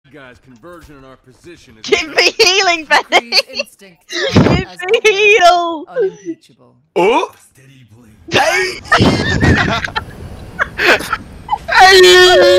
Guys, conversion in our position is Give me healing, Benny! Instinct Give me heal! unimpeachable. Oh! steady blade. Hey!